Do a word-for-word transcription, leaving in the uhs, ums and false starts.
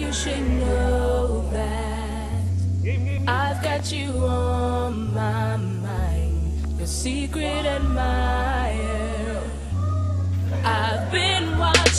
you should know that I've got you on my mind, your secret admirer. I've been watching.